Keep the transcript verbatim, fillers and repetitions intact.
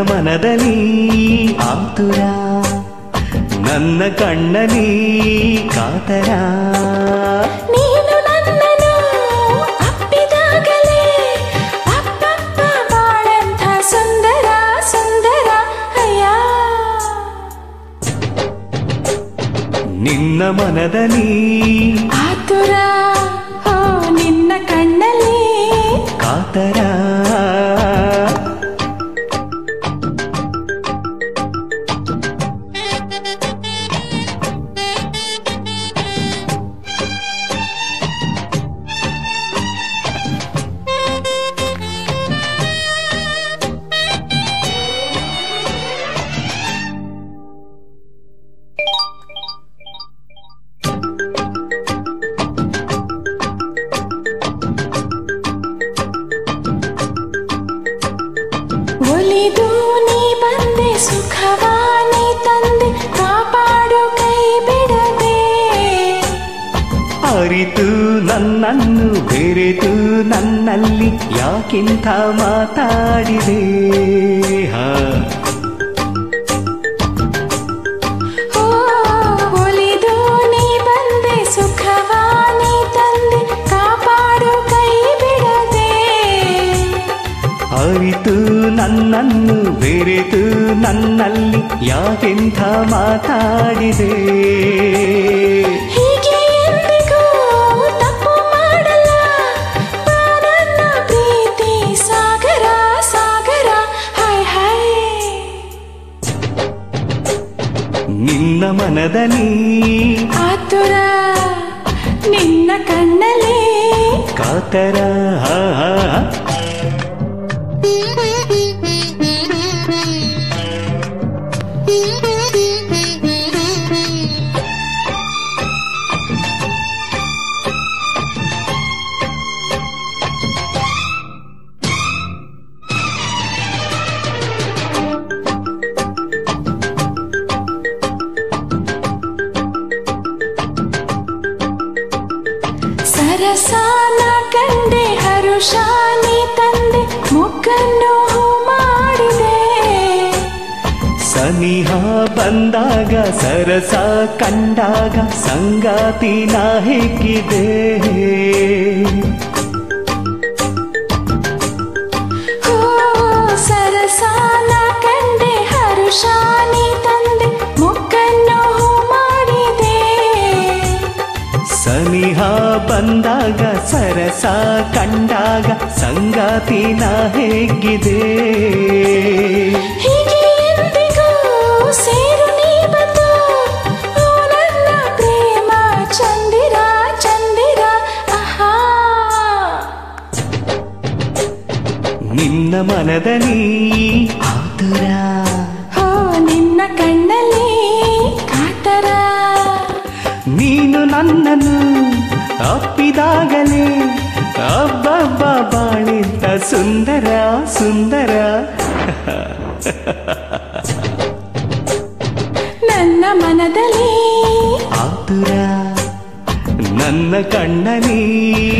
ಮನದಲ್ಲಿ ಆತುರ ನನ್ನ ಕಣ್ಣಲ್ಲಿ ಕಾತರ ನೀನು ನನ್ನನ್ನು ಅಪ್ಪಿದಾಗಲೇ ಅಪ್ಪಪ್ಪ ಬಾಳಂಥ ಸುಂದರ ಸುಂದರ ಅಯ್ಯ ನಿನ್ನ ಮನದಲ್ಲಿ ಆತುರ ಹೋ ನಿನ್ನ ಕಣ್ಣಲ್ಲಿ ಕಾತರ ಒಲಿದು ನೀ ಬಂದೆ ಸುಖವಾನಿ ತಂದೆ ಕಾಪಾಡು ಕೈ ಬಿಡದೆ ಅರಿತು ನನ್ನನ್ನು ಬೆರೆತು ನನ್ನಲ್ಲಿ ಯಾಕಿಂತ ಮಾತಾಡಿದೆ ಹಾ ಓ ಒಲಿದು ನೀ ಬಂದೆ ಸುಖವಾನಿ ತಂದೆ ಕಾಪಾಡು ಕೈ ಬಿಡದೆ ಅರಿತು ನನ್ನನ್ನು ಬೆರೆತು ನನ್ನಲ್ಲಿ ಯಾಕೆಂಥ ಮಾತಾಡಿದೆ ಹೀಗೆ ಎಂದಿಗೂ ತಪ್ಪು ಮಾಡಲ್ಲ ನನ್ನ ಪ್ರೀತಿ ಸಾಗರ ಸಾಗರ ಹಾಯ್ ಹಾಯ್ ನಿನ್ನ ಮನದಲ್ಲಿ ಆತುರ ನಿನ್ನ ಕಣ್ಣಲ್ಲಿ ಕಾತರ ಹಾ ಹಾ ಸರಸಾನ ಕಂಡೆ ಹರುಷಾನಿ ತಂದೆ ಮೊಗ್ಗನ್ನು ಮಾಡಿದೆ ಸನಿಹ ಬಂದಾಗ ಸರಸ ಕಂಡಾಗ ಸಂಗಾತಿ ನಾ ಹೇಗಿದೆ ಓ ಸರಸಾನ ಕಂಡೆ ಹರುಷಾನಿ ತಂದೆ ಮೊಗ್ಗನ್ನು ಮಾಡಿದೆ ಸನಿಹ ಬಂದಾಗ ಸರಸ ಕಂಡಾಗ ಸಂಗಾತಿ ನಾ ಹೇಗಿದೆ ಹೀಗೆ ಎಂದಿಗೂ ಸೇರು ನೀ ಬಂದು ಓ ನನ್ನ ಪ್ರೇಮ ಚಂದಿರ ಚಂದಿರ ಆಹಾ ನಿನ್ನ ಮನದಲ್ಲಿ ಆತುರ ಹೋ ನಿನ್ನ ಕಣ್ಣಲ್ಲಿ ಕಾತರ ನೀನು ನನ್ನನ್ನು ಅಪ್ಪಿದಾಗಲೇ ಅಬ್ಬಬ್ಬ ಬಾಳಿಂತ ಸುಂದರ ಸುಂದರ ನನ್ನ ಮನದಲ್ಲಿ ಆತುರ ನನ್ನ ಕಣ್ಣಲ್ಲಿ